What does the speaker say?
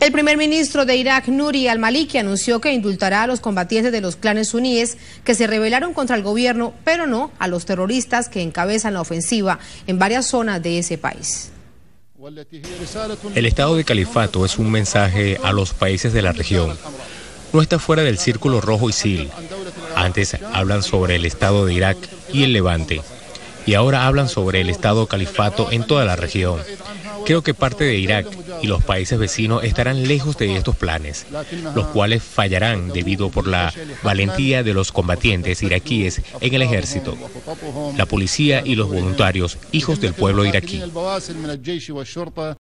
El primer ministro de Irak, Nouri al-Maliki, anunció que indultará a los combatientes de los clanes suníes que se rebelaron contra el gobierno, pero no a los terroristas que encabezan la ofensiva en varias zonas de ese país. El estado de califato es un mensaje a los países de la región. No está fuera del círculo rojo ISIL. Antes hablan sobre el estado de Irak y el Levante. Y ahora hablan sobre el estado califato en toda la región. Creo que parte de Irak y los países vecinos estarán lejos de estos planes, los cuales fallarán debido por la valentía de los combatientes iraquíes en el ejército, la policía y los voluntarios, hijos del pueblo iraquí.